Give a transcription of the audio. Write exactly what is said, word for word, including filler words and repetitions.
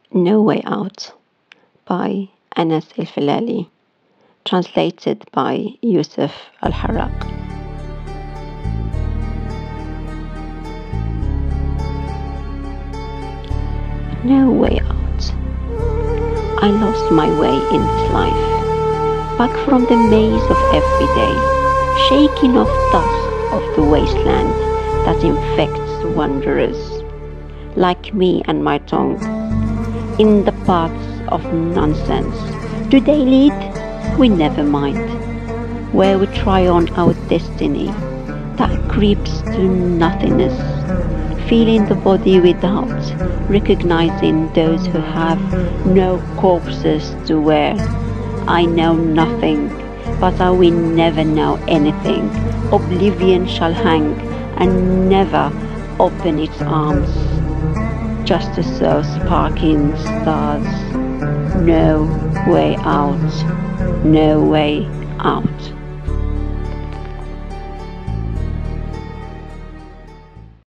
No Way Out by Anas El-Filali, translated by Yusuf Al-Harraq. No way out. I lost my way in this life, back from the maze of every day, shaking off dust of the wasteland that infects wanderers like me and my tongue in the paths of nonsense. Do they lead? We never mind. Where we try on our destiny that creeps to nothingness, feeling the body without, recognizing those who have no corpses to wear. I know nothing, but I will never know anything. Oblivion shall hang and never open its arms, just as those sparking stars. No way out, no way out.